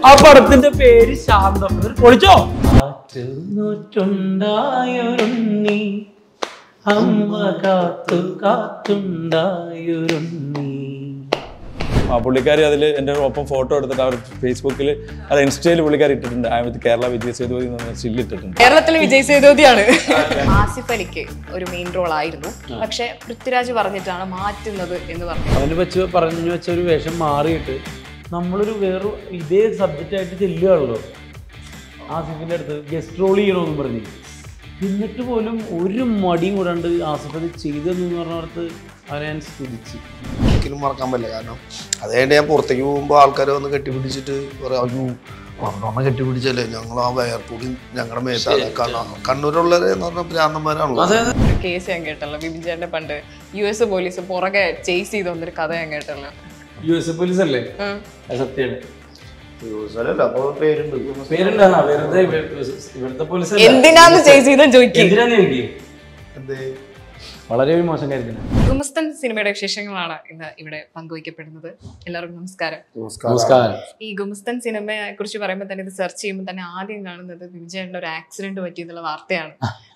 ആ പടത്തിന്റെ പേര് ശാന്തം. പൊളിച്ചോ? കാറ്റുണ്ടായൊരുണ്ണി അമ്മ കാത്തു കാത്തുണ്ടായൊരുണ്ണി. പുള്ളിക്കാരി അതിൽ എൻ്റെ ഒപ്പം ഫോട്ടോ എടുത്തിട്ട് അവർ ഫേസ്ബുക്കിൽ അത് ഇൻസ്റ്റയിൽ പുള്ളിക്കാരി ഇട്ടിട്ടുണ്ട്. കേരള വിജയ് സേതുപതി ചില്ലിട്ടിട്ടുണ്ട്. കേരളത്തിലെ വിജയ് സേതുപതിയാണ്. ആസിഫ് അലിക്ക് ഒരു മെയിൻ റോൾ ആയിരുന്നു, പക്ഷെ പൃഥ്വിരാജ് പറഞ്ഞിട്ടാണ് മാറ്റുന്നത് എന്ന് പറഞ്ഞു. അവന് പറഞ്ഞു വെച്ച ഒരു വേഷം മാറിയിട്ട് നമ്മളൊരു ഇതേ സബ്ജക്റ്റ് ആയിട്ട് ചെല്ലുകയാണല്ലോ ആസിഫിന്റെ അടുത്ത് ഗസ്റ്റ് റോൾ ചെയ്യണമെന്ന് പറഞ്ഞു. എന്നിട്ട് പോലും ഒരു മടിയും കൂടാണ്ട് ആസിഫ് അത് ചെയ്തെന്ന് പറഞ്ഞിടത്ത് അവനെ ഞാൻ സ്തുതിച്ച്. ഒരിക്കലും മറക്കാൻ പറ്റില്ല. കാരണം അതേണ്ട ഞാൻ പുറത്തേക്ക് പോകുമ്പോൾ ആൾക്കാർ വന്ന് കെട്ടിപ്പിടിച്ചിട്ട് പറയാം, കെട്ടിപ്പിടിച്ചല്ലേ ഞങ്ങൾ ആ വയർപ്പൂടി ഞങ്ങളുടെ മേത്താണ്. കണ്ണൂരുള്ളവരെ എന്ന് പറഞ്ഞ ഭ്രാന്തന്മാരാണല്ലോ. കേസ് ഞാൻ കേട്ടല്ലോ, ബിബിൻ ചേട്ടന്റെ പണ്ട് US പോലീസ് പുറകെ ചേസ് ചെയ്ത് വന്നൊരു കഥ ഞാൻ കേട്ടല്ലോ. US പോലീസ് അല്ലേ? സത്യമാണ്. എന്തിനാന്ന് ചേസ് ചെയ്താൽ ചോദിക്കും. വളരെ മോശം കാര്യത്തിന്. ഗുമസ്തൻ സിനിമയുടെ വിശേഷങ്ങളാണ് ഇന്ന് ഇവിടെ പങ്കുവയ്ക്കപ്പെടുന്നത്. എല്ലാവർക്കും നമസ്കാരം. നമസ്കാരം. ഈ ഗുമസ്തൻ സിനിമയെ കുറിച്ച് പറയുമ്പോൾ തന്നെ ഇത് സെർച്ച് ചെയ്യുമ്പോൾ തന്നെ ആദ്യം കാണുന്നത് വിജയന്റെ ഒരു ആക്സിഡന്റ് പറ്റിയെന്നുള്ള വാർത്തയാണ്.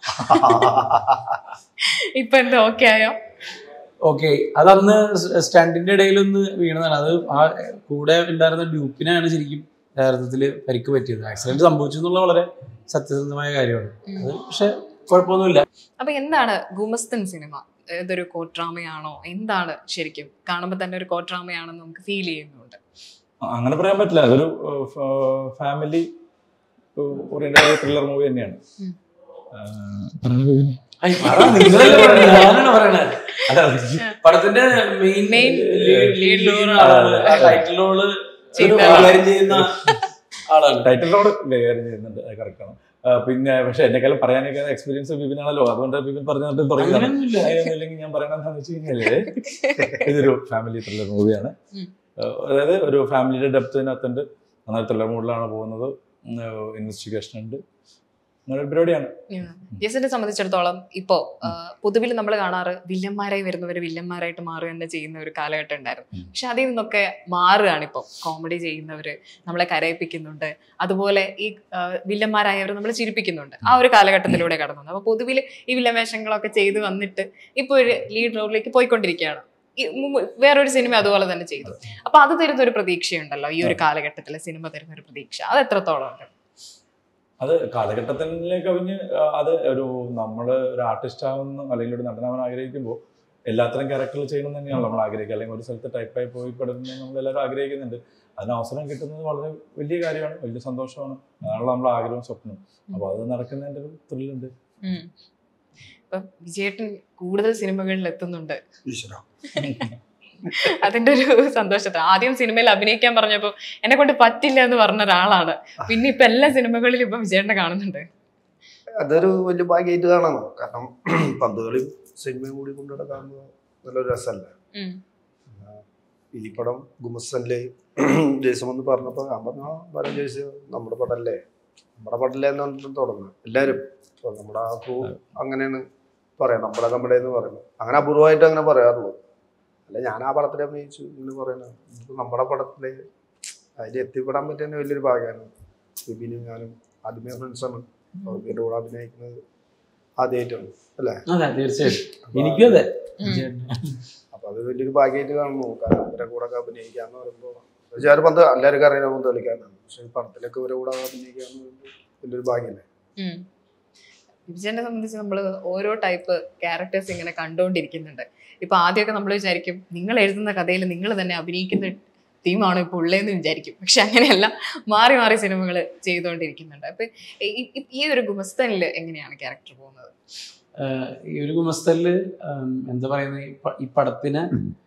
ഇപ്പൊ എന്താ ഓക്കെ ആയോ? ഓക്കെ, അതന്ന് സ്റ്റണ്ടിന്റെ ഇടയിലൊന്ന് വീണതാണ്. അത് ആ കൂടെ ഉണ്ടായിരുന്ന ഡ്യൂപ്പിനാണ് ശരിക്കും യഥാർത്ഥത്തിൽ പരിക്ക് പറ്റിയത്. ആക്സിഡന്റ് സംഭവിച്ചു എന്നുള്ള വളരെ സത്യസന്ധമായ കാര്യമാണ് അത്. പക്ഷെ കുഴപ്പമൊന്നുമില്ല. അപ്പൊ എന്താണ് ഗുമസ്തൻ സിനിമ? ഇതൊരു കോട്രാമയാണോ? എന്താണ് ശരിക്കും? കാണുമ്പോൾ തന്നെ ഒരു കോട്രാമയാണെന്ന് നമുക്ക് ഫീൽ ചെയ്യുന്നുണ്ട്. അങ്ങനെ പറയാൻ പറ്റില്ല. അതൊരു ഫാമിലി ഓറിയന്റഡ് ത്രില്ലർ മൂവി തന്നെയാണ്. പടത്തിന്റെ മെയിൻ ലീഡ് ടൈറ്റിൽ റോള് ചെയ്യുന്ന ആളാണ്. ടൈറ്റിൽ റോള് കൈകാര്യം ചെയ്യുന്നുണ്ട്, കറക്റ്റാണ്. പിന്നെ പക്ഷെ എന്നെക്കാളും പറയാനൊക്കെ എക്സ്പീരിയൻസ് ബിബിനാണല്ലോ, അതുകൊണ്ട് ബിബിൻ പറഞ്ഞിട്ട് തുടങ്ങിയില്ലെങ്കിൽ ഞാൻ പറയണെന്ന് വെച്ച് കഴിഞ്ഞാല് ഇതൊരു ഫാമിലി ത്രില്ലർ മൂവിയാണ്. അതായത് ഒരു ഫാമിലിയുടെ ഡെപ്തിനകത്തുണ്ട്. നന്നായി ത്രില്ലർ മൂഡിലാണ് പോകുന്നത്. ഇൻവെസ്റ്റിഗേഷൻ ഉണ്ട്. പരിപാടിയാണ്. ജെസിനെ സംബന്ധിച്ചിടത്തോളം ഇപ്പോ പൊതുവിൽ നമ്മൾ കാണാറ് വില്ലന്മാരായി വരുന്നവര് വില്ലന്മാരായിട്ട് മാറുക തന്നെ ചെയ്യുന്ന ഒരു കാലഘട്ടം ഉണ്ടായിരുന്നു. പക്ഷെ അതിൽ നിന്നൊക്കെ മാറുകയാണ് ഇപ്പൊ. കോമഡി ചെയ്യുന്നവര് നമ്മളെ കരയിപ്പിക്കുന്നുണ്ട്, അതുപോലെ ഈ വില്ലന്മാരായവർ നമ്മളെ ചിരിപ്പിക്കുന്നുണ്ട്. ആ ഒരു കാലഘട്ടത്തിലൂടെ കടന്നു. അപ്പൊ പൊതുവിൽ ഈ വില്ലവേഷങ്ങളൊക്കെ ചെയ്ത് വന്നിട്ട് ഇപ്പൊ ഒരു ലീഡ് റോളിലേക്ക് പോയിക്കൊണ്ടിരിക്കുകയാണ്. വേറൊരു സിനിമ അതുപോലെ തന്നെ ചെയ്തു. അപ്പൊ അത് തരുന്നൊരു പ്രതീക്ഷയുണ്ടല്ലോ, ഈ ഒരു കാലഘട്ടത്തിലെ സിനിമ തരുന്നൊരു പ്രതീക്ഷ. അത് എത്രത്തോളം ഉണ്ട്? അത് കാലഘട്ടത്തിലെ കവിഞ്ഞ് അത് നമ്മള് ഒരു ആർട്ടിസ്റ്റ് ആവുന്ന അല്ലെങ്കിൽ ഒരു നടനാവാൻ ആഗ്രഹിക്കുമ്പോൾ എല്ലാത്തരം ക്യാരക്ടറുകൾ ചെയ്യണം തന്നെയാണ് നമ്മൾ ആഗ്രഹിക്കുക. അല്ലെങ്കിൽ ഒരു സ്ഥലത്ത് ടൈപ്പായി പോയി പെടുന്നത് നമ്മളെല്ലാവരും ആഗ്രഹിക്കുന്നുണ്ട്. അതിന് അവസരം കിട്ടുന്നത് വളരെ വലിയ കാര്യമാണ്, വലിയ സന്തോഷമാണ്. അതാണല്ലോ നമ്മുടെ ആഗ്രഹവും സ്വപ്നം. അപ്പൊ അത് നടക്കുന്നതിന്റെ ഒരു ത്രില്ലുണ്ട്. ഇപ്പൊ വിജയേട്ടൻ കൂടുതൽ സിനിമകളിൽ എത്തുന്നുണ്ട്. അതിന്റെ ഒരു സന്തോഷത്തെ ആദ്യം സിനിമയിൽ അഭിനയിക്കാൻ പറഞ്ഞപ്പോ എന്നെ കൊണ്ട് പറ്റില്ല എന്ന് പറഞ്ഞ ഒരാളാണ്. പിന്നെ ഇപ്പൊ എല്ലാ സിനിമകളിലും ഇപ്പൊ വിജയേട്ടനെ കാണുന്നുണ്ട്. അതൊരു വലിയ ഭാഗ്യമായിട്ട് കാണണം. കാരണം പന്തുകളിയും സിനിമയും കൂടി കൊണ്ടുവിടെ കാണുന്നത് നല്ലൊരു രസമല്ല. ഈ പടം ഗുമസ്തനില് ജയ്സം എന്ന് പറഞ്ഞപ്പോ ഞാൻ പറഞ്ഞു ജയ്സ് നമ്മുടെ പടല്ലേ എന്ന് പറഞ്ഞിട്ട് തുടങ്ങുക എല്ലാരും. നമ്മുടെ ആ ക്രൂ അങ്ങനെയാണ് പറയാം, നമ്മുടെ എന്ന് പറയുന്നത്. അങ്ങനെ അപൂർവമായിട്ട് അങ്ങനെ പറയാറുള്ളൂ. അല്ല ഞാൻ ആ പടത്തിൽ അഭിനയിച്ചു എന്ന് പറയുന്നത് നമ്മുടെ പടത്തില് അതിൽ എത്തിപ്പെടാൻ പറ്റിയ വലിയൊരു ഭാഗ്യമാണ്. ബിബിനും ഞാനും ആദ്യമേ ഫ്രണ്ട്സാണ്. അവരുടെ കൂടെ അഭിനയിക്കുന്നത് ആദ്യമായിട്ടാണ് അല്ലേ? എനിക്കും അതെ. അപ്പൊ അത് വലിയൊരു ഭാഗ്യമായിട്ട് കാണുന്നു. കാരണം ഇവരുടെ കൂടെ ഒക്കെ അഭിനയിക്കാന്ന് പറയുമ്പോൾ എല്ലാവർക്കും അറിയാൻ പന്ത് കളിക്കാനാണ്. പക്ഷെ പടത്തിലൊക്കെ ഇവരുടെ കൂടെ അഭിനയിക്കാന്ന് പറയുമ്പോൾ വലിയൊരു ഭാഗ്യമല്ലേ? വിജയനെ സംബന്ധിച്ച് നമ്മൾ ഓരോ ടൈപ്പ് ക്യാരക്ടേഴ്സ് ഇങ്ങനെ കണ്ടുകൊണ്ടിരിക്കുന്നുണ്ട്. ഇപ്പൊ ആദ്യമൊക്കെ നമ്മൾ വിചാരിക്കും നിങ്ങൾ എഴുതുന്ന കഥയിൽ നിങ്ങൾ തന്നെ അഭിനയിക്കുന്ന ടീമാണോ ഇപ്പൊ ഉള്ളതെന്ന് വിചാരിക്കും. പക്ഷെ അങ്ങനെയല്ല, മാറി മാറി സിനിമകൾ ചെയ്തുകൊണ്ടിരിക്കുന്നുണ്ട്. അപ്പൊ ഈ ഒരു ഗുമസ്തനിൽ എങ്ങനെയാണ് ക്യാരക്ടർ പോകുന്നത്? ഈ ഒരു ഗുമസ്തനില് എന്താ പറയുന്നത്, ഈ പടത്തിന്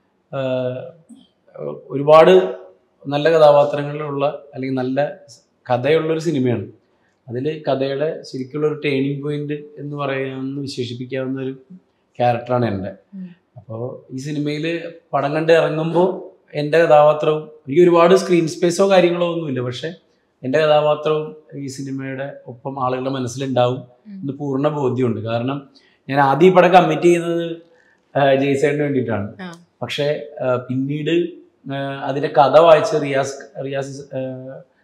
ഒരുപാട് നല്ല കഥാപാത്രങ്ങളിലുള്ള അല്ലെങ്കിൽ നല്ല കഥയുള്ളൊരു സിനിമയാണ്. അതിൽ കഥയുടെ ശരിക്കുള്ള ഒരു ടേണിംഗ് പോയിന്റ് എന്ന് പറയാമെന്ന് വിശേഷിപ്പിക്കാവുന്ന ഒരു ക്യാരക്ടറാണ് എൻ്റെ. അപ്പോൾ ഈ സിനിമയിൽ പടം കണ്ട് ഇറങ്ങുമ്പോൾ എൻ്റെ കഥാപാത്രവും എനിക്ക് ഒരുപാട് സ്ക്രീൻ സ്പേസോ കാര്യങ്ങളോ ഒന്നുമില്ല, പക്ഷെ എൻ്റെ കഥാപാത്രവും ഈ സിനിമയുടെ ഒപ്പം ആളുകളുടെ മനസ്സിലുണ്ടാവും എന്ന് പൂർണ്ണ ബോധ്യമുണ്ട്. കാരണം ഞാൻ ആദ്യം ഈ പടം കമ്മിറ്റ് ചെയ്യുന്നത് ജയ്സേട്ടന് വേണ്ടിയിട്ടാണ്. പക്ഷെ പിന്നീട് അതിൻ്റെ കഥ വായിച്ച് റിയാസ്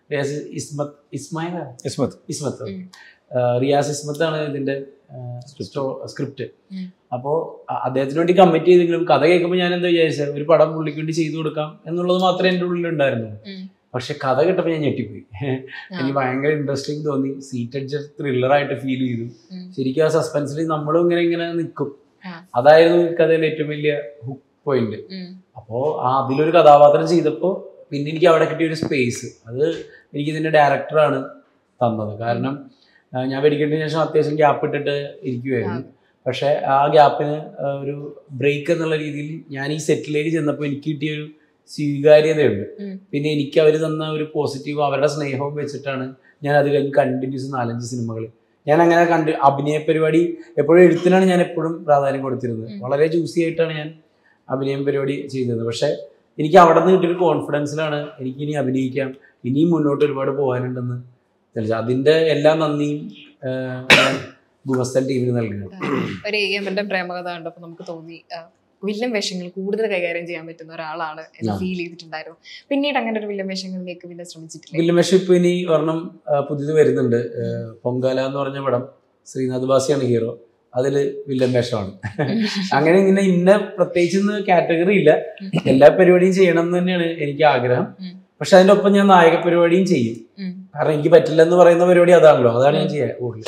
ഇസ്മത്ത് റിയാസ് ഇസ്മത്താണ് ഇതിന്റെ സ്ക്രിപ്റ്റ്. അപ്പോൾ അദ്ദേഹത്തിന് വേണ്ടി കമ്മിറ്റ് ചെയ്തെങ്കിലും കഥ കേൾക്കുമ്പോൾ ഞാൻ എന്താ വിചാരിച്ചത്, ഒരു പടം പുള്ളിക്ക് വേണ്ടി ചെയ്തു കൊടുക്കാം എന്നുള്ളത് മാത്രമേ എൻ്റെ ഉള്ളിൽ ഉണ്ടായിരുന്നു. പക്ഷെ കഥ കേട്ടപ്പോൾ ഞാൻ ഞെട്ടിപ്പോയി. എനിക്ക് ഭയങ്കര ഇൻട്രസ്റ്റിംഗ് തോന്നി. സീറ്റഡ് ത്രില്ലറായിട്ട് ഫീൽ ചെയ്തു. ശരിക്കും ആ സസ്പെൻസിൽ നമ്മളും ഇങ്ങനെ നിൽക്കും. അതായിരുന്നു കഥയിലെ ഏറ്റവും വലിയ ഹുക്ക് പോയിന്റ്. അപ്പോൾ അതിലൊരു കഥാപാത്രം ചെയ്തപ്പോൾ പിന്നെ എനിക്ക് അവിടെ കിട്ടിയ ഒരു സ്പേസ് അത് എനിക്ക് ഇതിൻ്റെ ഡയറക്ടറാണ് തന്നത്. കാരണം ഞാൻ വെടിക്കേണ്ടതിന് ശേഷം അത്യാവശ്യം ഗ്യാപ്പ് ഇട്ടിട്ട് ഇരിക്കുമായിരുന്നു. പക്ഷെ ആ ഗ്യാപ്പിന് ഒരു ബ്രേക്ക് എന്നുള്ള രീതിയിൽ ഞാൻ ഈ സെറ്റിലേക്ക് ചെന്നപ്പോൾ എനിക്ക് കിട്ടിയൊരു സ്വീകാര്യതയുണ്ട്. പിന്നെ എനിക്ക് അവർ തന്ന ഒരു പോസിറ്റീവ് അവരുടെ സ്നേഹവും വെച്ചിട്ടാണ് ഞാൻ അത് കഴിഞ്ഞ് കണ്ടിന്യൂസ് 4-5 സിനിമകൾ ഞാൻ അങ്ങനെ അഭിനയ പരിപാടി എപ്പോഴും എഴുത്തിനാണ് ഞാൻ എപ്പോഴും പ്രാധാന്യം കൊടുത്തിരുന്നത്. വളരെ ജ്യൂസി ആയിട്ടാണ് ഞാൻ അഭിനയം പരിപാടി ചെയ്തത്. പക്ഷെ എനിക്ക് അവിടെ നിന്ന് കിട്ടിയൊരു കോൺഫിഡൻസിലാണ് എനിക്ക് ഇനി അഭിനയിക്കാം, ഇനിയും മുന്നോട്ട് ഒരുപാട് പോകാനുണ്ടെന്ന് തെളിയിച്ചത്. അതിൻ്റെ എല്ലാ നന്ദിയും ഗുമസ്തൻ ടീമിന് നൽകുന്നത്. ഒരു EMന്റെ പ്രേമകഥ കണ്ടപ്പോൾ നമുക്ക് തോന്നി വില്ലൻ വേഷങ്ങൾ കൂടുതൽ കൈകാര്യം ചെയ്യാൻ പറ്റുന്ന ഒരാളാണ് എന്ന് ഫീൽ ചെയ്തിട്ടുണ്ടായിരുന്നു. പിന്നീട് അങ്ങനെ ഒരു വില്ലൻ വേഷങ്ങളിലേക്ക് പിന്നെ ശ്രമിച്ചിട്ടില്ല? വില്ലൻ വേഷം ഇപ്പൊ ഇനി ഒരെണ്ണം പുതിയത് വരുന്നുണ്ട്. പൊങ്കാല എന്ന് പറഞ്ഞ പടം, ശ്രീനാഥ് ബാസിയാണ് ഹീറോ. അതില് വില്ലൻ വേഷമാണ്. അങ്ങനെ ഇങ്ങനെ ഇന്ന പ്രത്യേകിച്ച് കാറ്റഗറി ഇല്ല, എല്ലാ പരിപാടിയും ചെയ്യണം എന്ന് തന്നെയാണ് എനിക്ക് ആഗ്രഹം. പക്ഷെ അതിന്റെ ഒപ്പം ഞാൻ നായക പരിപാടിയും ചെയ്യും. കാരണം എനിക്ക് പറ്റില്ല എന്ന് പറയുന്ന പരിപാടി അതാണല്ലോ, അതാണ് ഞാൻ ചെയ്യാൻ കൂടുതൽ.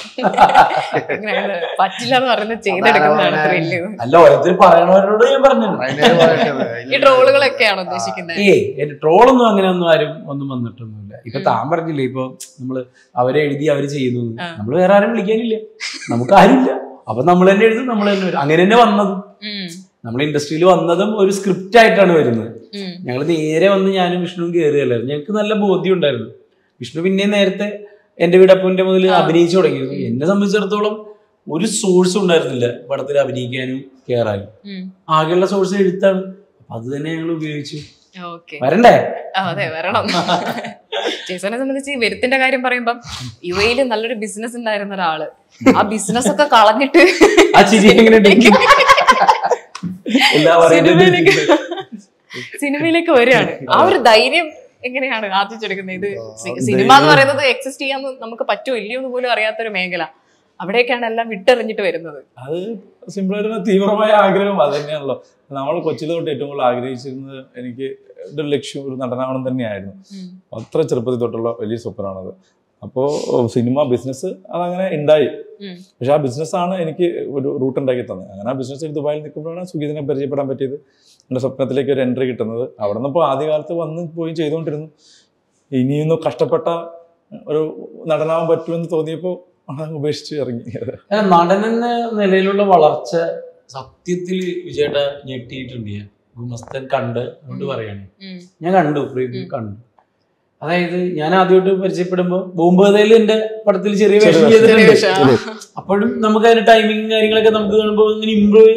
അല്ല, ഓരോരുത്തർ പറയണവരോട് ഞാൻ പറഞ്ഞു. ട്രോളൊന്നും അങ്ങനെയൊന്നും ആരും ഒന്നും വന്നിട്ടൊന്നുമില്ല. ഇപ്പൊ താൻ പറഞ്ഞില്ലേ, ഇപ്പൊ നമ്മള് അവരെ എഴുതി അവര് ചെയ്യുന്നു, നമ്മള് വേറെ ആരും വിളിക്കാനില്ല, നമുക്ക് ആരുമില്ല. അപ്പൊ നമ്മൾ തന്നെ എഴുതും, നമ്മൾ തന്നെ വരും. അങ്ങനെ തന്നെ വന്നതും നമ്മൾ ഇൻഡസ്ട്രിയിൽ വന്നതും ഒരു സ്ക്രിപ്റ്റ് ആയിട്ടാണ് വരുന്നത്. ഞങ്ങൾ നേരെ വന്ന് ഞാനും വിഷ്ണുവും കയറുകയല്ലായിരുന്നു. ഞങ്ങൾക്ക് നല്ല ബോധ്യം ഉണ്ടായിരുന്നു. വിഷ്ണു പിന്നെ നേരത്തെ എന്റെ വീടപ്പന്റെ മുതൽ അഭിനയിച്ചു തുടങ്ങിയിരുന്നു. എന്നെ സംബന്ധിച്ചിടത്തോളം ഒരു സോഴ്സ് ഉണ്ടായിരുന്നില്ല പടത്തിൽ അഭിനയിക്കാനും കയറാനും. ആകെയുള്ള സോഴ്സ് എഴുത്താണ്. അപ്പൊ അത് തന്നെ ഞങ്ങൾ ഉപയോഗിച്ചു. വരണ്ടേ? അതെ, വരണം. ജേസനെ സംബന്ധിച്ച് ഈ വരുത്തിന്റെ കാര്യം പറയുമ്പം യുഎയിൽ നല്ലൊരു ബിസിനസ് ഉണ്ടായിരുന്ന ഒരാള് ആ ബിസിനസ് ഒക്കെ കളഞ്ഞിട്ട് സിനിമയിലേക്ക് വരികയാണ്. ആ ഒരു ധൈര്യം എങ്ങനെയാണ് ആർജിച്ചെടുക്കുന്നത്? ഇത് സിനിമ എന്ന് പറയുന്നത് എക്സിസ്റ്റ് ചെയ്യാൻ നമുക്ക് പറ്റുമോ ഇല്ലയോ എന്ന് പോലും അറിയാത്തൊരു മേഖല, അവിടേക്കാണ് എല്ലാം വിട്ടെറിഞ്ഞിട്ട് വരുന്നത്. അത് സിമ്പിളായിട്ട് തീവ്രമായ ആഗ്രഹം അത് തന്നെയാണല്ലോ. നമ്മൾ കൊച്ചിലെ തൊട്ട് ഏറ്റവും കൂടുതൽ ആഗ്രഹിച്ചിരുന്നത് എനിക്ക് ഒരു ലക്ഷ്യം ഒരു നടനാവണം തന്നെയായിരുന്നു. അത്ര ചെറുപ്പത്തിൽ തൊട്ടുള്ള വലിയ സ്വപ്നമാണത്. അപ്പോൾ സിനിമ ബിസിനസ് അതങ്ങനെ ഉണ്ടായി. പക്ഷെ ആ ബിസിനസ്സാണ് എനിക്ക് ഒരു റൂട്ട് ഉണ്ടാക്കി തന്നത്. അങ്ങനെ ആ ബിസിനസ് ദുബായിൽ നിൽക്കുമ്പോഴാണ് സുഗീതിനെ പരിചയപ്പെടാൻ പറ്റിയത്. എൻ്റെ സ്വപ്നത്തിലേക്ക് ഒരു എൻട്രി കിട്ടുന്നത്. അവിടെ നിന്ന് ഇപ്പോൾ ആദ്യകാലത്ത് വന്ന് പോയി ചെയ്തുകൊണ്ടിരുന്നു. ഇനിയൊന്നും കഷ്ടപ്പെട്ട ഒരു നടനാവാൻ പറ്റുമെന്ന് തോന്നിയപ്പോൾ ഉപേക്ഷിച്ച് ഇറങ്ങി. നടനെന്ന നിലയിലുള്ള വളർച്ച സത്യത്തിൽ വിജയേട്ട ഞെട്ടിയിട്ടുണ്ട്. ഞാൻ ഗുമസ്തൻ കണ്ട് പറയാണ്. ഞാൻ കണ്ടു, പ്രീവ്യൂ കണ്ടു. അതായത് ഞാൻ ആദ്യമായിട്ട് പരിചയപ്പെടുമ്പോൾ ബോംബേതയിൽ എന്റെ പടത്തിൽ ചെറിയ വേഷം ചെയ്തിട്ടുണ്ട്. അപ്പോഴും നമുക്ക് അതിന്റെ ടൈമിങ് കാര്യങ്ങളൊക്കെ നമുക്ക് കാണുമ്പോൾ ഇങ്ങനെ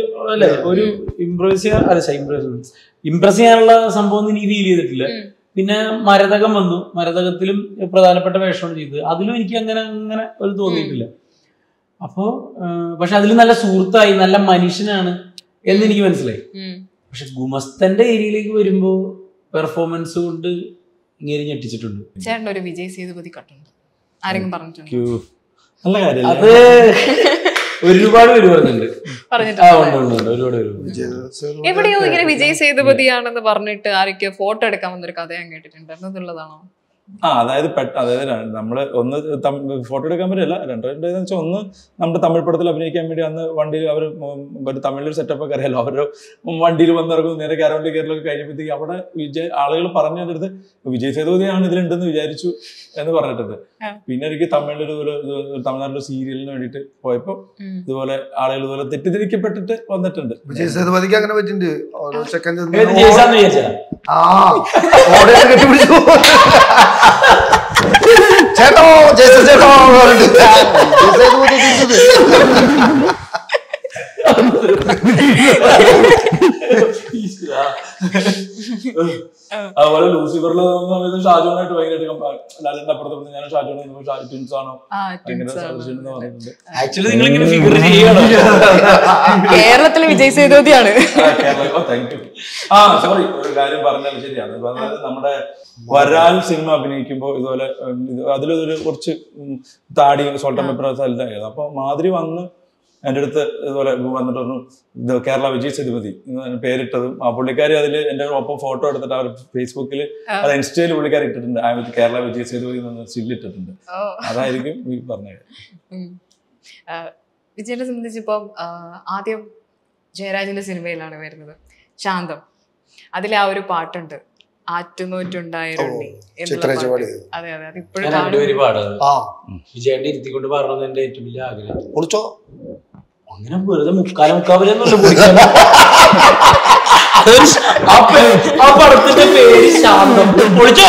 ഇംപ്രസ് ചെയ്യാനുള്ള സംഭവം എനിക്ക് ഫീൽ ചെയ്തിട്ടില്ല. പിന്നെ മരതകം വന്നു, മരതകത്തിലും പ്രധാനപ്പെട്ട വേഷമാണ് ചെയ്തത്. അതിലും എനിക്ക് അങ്ങനെ ഒരു തോന്നിയിട്ടില്ല. അപ്പോ പക്ഷെ അതിൽ നല്ല സുഹൃത്തായി, നല്ല മനുഷ്യനാണ് എന്ന് എനിക്ക് മനസ്സിലായി. പക്ഷെ ഗുമസ്തന്റെ ഏരിയയിലേക്ക് വരുമ്പോ പെർഫോമൻസ് കൊണ്ട് ഇങ്ങനെ ഞെട്ടിച്ചിട്ടുണ്ട്. ചേട്ടൻ ഒരു വിജയ് സേതുപതി കട്ടുണ്ട്, ആരെങ്കിലും പറഞ്ഞിട്ടുണ്ട്? അത് ഒരുപാട് പേര് പറഞ്ഞിട്ടുണ്ട്. എവിടെയോ ഇങ്ങനെ വിജയ് സേതുപതിയാണെന്ന് പറഞ്ഞിട്ട് ആരൊക്കെയോ ഫോട്ടോ എടുക്കാൻ വന്നൊരു കഥ ഞാൻ കേട്ടിട്ടുണ്ട്. എന്നുള്ളതാണോ? അതായത് നമ്മള് ഒന്ന് ഫോട്ടോ എടുക്കാൻ പറ്റില്ല. രണ്ടെന്ന് വെച്ചാൽ ഒന്ന് നമ്മുടെ തമിഴ് പടത്തിൽ അഭിനയിക്കാൻ വേണ്ടി അന്ന് വണ്ടിയിൽ അവർ തമിഴിലൊരു സെറ്റപ്പ് ഒക്കെ അറിയാലോ, അവരുടെ വണ്ടിയിൽ വന്നിറങ്ങും. നേരെ കാരവണ്ടി കയറലൊക്കെ കഴിഞ്ഞപ്പോഴത്തേക്ക് അവിടെ ആളുകൾ പറഞ്ഞെടുത്ത് വിജയ് സേതുപതിയാണ് ഇതിലുണ്ടെന്ന് വിചാരിച്ചു എന്ന് പറഞ്ഞിട്ടുണ്ട്. പിന്നെ എനിക്ക് തമിഴ്നാട്ടിലെ സീരിയലിന് വേണ്ടിയിട്ട് പോയപ്പോ ഇതുപോലെ ആളുകൾ ഇതുപോലെ തെറ്റിദ്ധരിക്കപ്പെട്ടിട്ട് വന്നിട്ടുണ്ട്. വിജയ് സേതുപതിക്ക് അങ്ങനെ പറ്റിണ്ട്. ഓരോ സെക്കൻഡ് ചേട്ടോ ചേട്ടോ അതുപോലെ ലൂസിഫറിൽ സമയത്ത് ഷാജോണായിട്ട് ഭയങ്കരമായിട്ട് ലാലിന്റെ അപ്പുറത്ത് ഞാൻ ഷാജോൺ ട്വിൻസ് ആണോ ഭയങ്കര സാദൃശ്യം എന്ന് പറഞ്ഞിട്ടുണ്ട്. ആക്ച്വലി നിങ്ങൾ ഇങ്ങനെ ഫിഗർ ചെയ്യണം. കേരളത്തിലെ വിജയ് സേതുപതിയാണ്. സോറി, ഒരു കാര്യം പറഞ്ഞാൽ ശരിയാണ്. നമ്മുടെ വരാൽ സിനിമ അഭിനയിക്കുമ്പോൾ ഇതുപോലെ അതിലൊരു കുറച്ച് താടി സോൾട്ട് ആൻഡ് പെപ്പർ എല്ലാം. അപ്പൊ മാധുരി വന്ന് എൻ്റെ അടുത്ത് ഇതുപോലെ വന്നിട്ട് പറഞ്ഞു ഇത് കേരള വിജയ് സേതുപതി പേരിട്ടതും ആ പുള്ളിക്കാരി അതിൽ എൻ്റെ ഒപ്പം ഫോട്ടോ എടുത്തിട്ട് അവർ ഫേസ്ബുക്കിൽ അത് ഇൻസ്റ്റയിൽ പുള്ളിക്കാരി ഇട്ടിട്ടുണ്ട്. ആ കേരള വിജയ് സേതുപതി സ്റ്റില്ലിട്ടിട്ടുണ്ട്. അതായിരിക്കും ഈ പറഞ്ഞത്. വിജയനെ സംബന്ധിച്ച് ഇപ്പം ആദ്യം ജയരാജന്റെ സിനിമയിലാണ് വരുന്നത് ശാന്തം. അതിലെ ആ ഒരു പാട്ടുണ്ട്, ആറ്റുനോറ്റുണ്ടായിരുന്നി. അതെ അതെ, അത് ഇപ്പോഴും വിജയന്റെ ഇരുത്തിക്കൊണ്ട് പറഞ്ഞത് എന്റെ ഏറ്റവും വലിയ ആഗ്രഹം. അങ്ങനെ വെറുതെ മുക്കാലൊന്നുമില്ല. ആ പടത്തിന്റെ പേര് ശാന്തം. പൊളിച്ചോ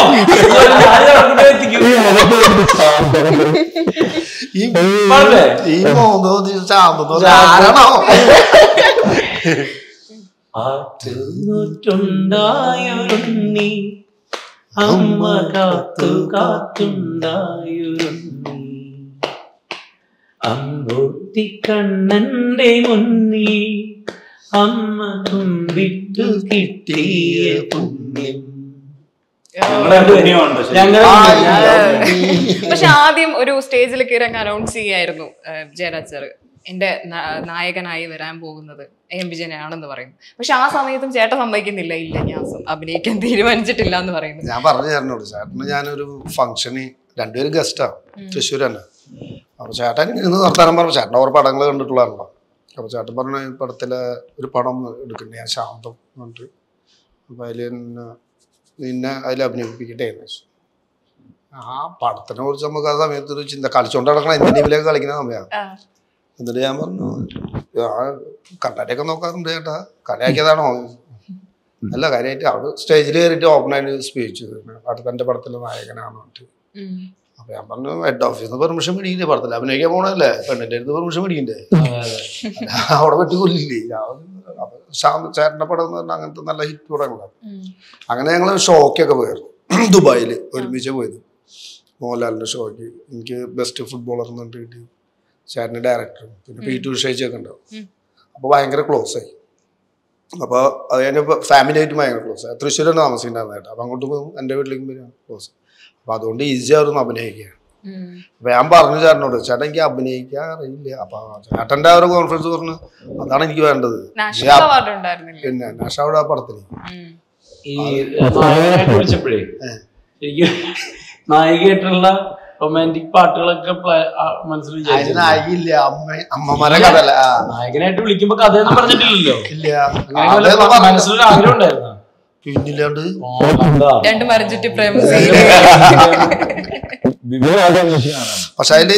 ആറ്റുനോറ്റുണ്ടായൊരുണ്ണി അമ്മ കാത്തു കാത്തുണ്ടായൊരുണ്ണി അമ്പൂത്തി കണ്ണന്റെ മുന്നിൽ അമ്മ കുമ്പിട്ടു കിട്ടിയ പുണ്യം. പക്ഷെ ആദ്യം ഒരു സ്റ്റേജിൽ കയറി അങ്ങ് അനൗൺസ് ചെയ്യായിരുന്നു ജയരാജ് സാർ എന്റെ നായകനായി വരാൻ പോകുന്നത് എം വിജയനാണെന്ന് പറയുന്നു. പക്ഷെ ആ സമയത്തും ചേട്ടൻ സമ്മതിക്കുന്നില്ല, ഇല്ല ഞാൻ അഭിനയിക്കാൻ തീരുമാനിച്ചിട്ടില്ല എന്ന് പറയുന്നു. ഞാൻ പറഞ്ഞു ചേട്ടനോട്, ചേട്ടന് ഞാനൊരു ഫംഗ്ഷന് രണ്ടുപേരും ഗസ്റ്റാണ്, തൃശ്ശൂർ തന്നെ. അപ്പൊ ചേട്ടൻ ഇന്ന് നിർത്താനും പറഞ്ഞു. ചേട്ടൻ്റെ ഓരോ പടങ്ങൾ കണ്ടിട്ടുള്ളതാണല്ലോ. അപ്പൊ ചേട്ടൻ പറഞ്ഞ പടത്തിലെ ഒരു പടം എടുക്കണ്ടേ, ഞാൻ ശാന്തം പറഞ്ഞിട്ട്. അപ്പൊ അതിൽ നിന്നെ അതിൽ അഭിനയിപ്പിക്കട്ടെ എന്ന് വെച്ചു. ആ പടത്തിനെ കുറിച്ച് നമുക്ക് ആ സമയത്ത് ഒരു ചിന്ത, കളിച്ചോണ്ട് നടക്കണം, ഇന്ത്യൻ ടീമിലേക്ക് കളിക്കുന്ന സമയമാണ്. എന്നിട്ട് ഞാൻ പറഞ്ഞു കണ്ണാടിയൊക്കെ നോക്കാറുണ്ട് ചേട്ടാ, കളിയാക്കിയതാണോ? അല്ല, കാര്യമായിട്ട് അവിടെ സ്റ്റേജിൽ കയറിയിട്ട് ഓപ്പണായിട്ട് സ്പീച്ച് അടുത്ത പടത്തിലെ നായകനാണ് പറഞ്ഞിട്ട്. അപ്പൊ ഞാൻ പറഞ്ഞു ഹെഡ് ഓഫീസിന്ന് പെർമിഷൻ മേടിക്കില്ലേ, പടത്തിൽ അഭിനയിക്കാൻ പോണല്ലേ, പെണ്ണിന്റെ അടുത്ത് പെർമിഷൻ മേടിക്കണ്ടേ, അവിടെ വെട്ടിക്കൊല്ലില്ലേ. ചേട്ടന്റെ പടം എന്ന് പറഞ്ഞാൽ അങ്ങനത്തെ നല്ല ഹിറ്റ് പടങ്ങളാണ്. അങ്ങനെ ഞങ്ങൾ ഷോക്കൊക്കെ പോയിരുന്നു, ദുബായിൽ ഒരുമിച്ച് പോയത്. മോഹൻലാലിന്റെ ഷോയ്ക്ക് എനിക്ക് ബെസ്റ്റ് ഫുട്ബോളർ എന്ന് പറഞ്ഞിട്ട് ചേട്ടൻ്റെ ഡയറക്ടറും പിന്നെ P2 ഉഷയൊക്കെ ഉണ്ടാവും. അപ്പോൾ ഭയങ്കര ക്ലോസ് ആയി. അപ്പോൾ അത് കഴിഞ്ഞ ഫാമിലി ആയിട്ട് ഭയങ്കര ക്ലോസ് ആയി. തൃശ്ശൂരാണ് താമസിക്കുന്നുണ്ടായിരുന്നു ചേട്ടാ. അപ്പം അങ്ങോട്ട് പോകും, എൻ്റെ വീട്ടിലേക്ക് വരിക ക്ലോസ്. അപ്പം അതുകൊണ്ട് ഈസി ആയിരുന്നു അഭിനയിക്കുകയാണ്. അപ്പം ഞാൻ പറഞ്ഞു ചേട്ടനോട്, ചേട്ടൻ എനിക്ക് അഭിനയിക്കാൻ അറിയില്ല. അപ്പം ചേട്ടൻ്റെ ആ ഒരു കോൺഫിഡൻസ് പറഞ്ഞു അതാണ് എനിക്ക് വേണ്ടത്. പിന്നെ നാഷാവിടെ ആ പടത്തിന് ഈ വിളിച്ചപ്പോഴേ എനിക്ക് നായികയായിട്ടുള്ള റൊമാൻറ്റിക് പാട്ടുകളൊക്കെ മനസ്സിൽ നായകനായിട്ട് വിളിക്കുമ്പോ കഥയൊന്നും പറഞ്ഞിട്ടില്ലല്ലോ. മനസ്സിലൊരു ആഗ്രഹം ഉണ്ടായിരുന്നു. പിന്നില്ലാണ്ട് രണ്ട് മരഞ്ചുറ്റി പ്രേമ പക്ഷെ അതില്